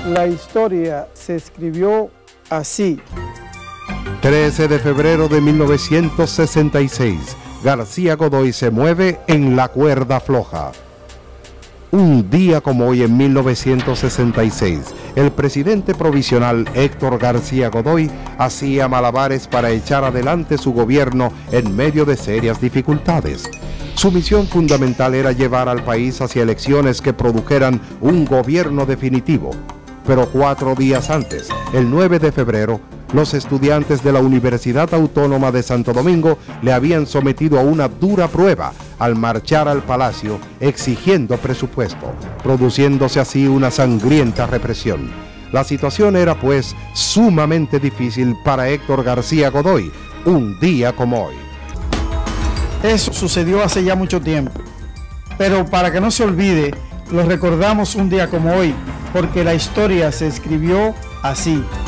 La historia se escribió así. 13 de febrero de 1966, García Godoy se mueve en la cuerda floja. Un día como hoy en 1966, el presidente provisional Héctor García Godoy hacía malabares para echar adelante su gobierno en medio de serias dificultades. Su misión fundamental era llevar al país hacia elecciones que produjeran un gobierno definitivo. Pero 4 días antes, el 9 de febrero, los estudiantes de la Universidad Autónoma de Santo Domingo le habían sometido a una dura prueba al marchar al Palacio exigiendo presupuesto, produciéndose así una sangrienta represión. La situación era pues sumamente difícil para Héctor García Godoy, un día como hoy. Eso sucedió hace ya mucho tiempo, pero para que no se olvide, lo recordamos un día como hoy, porque la historia se escribió así.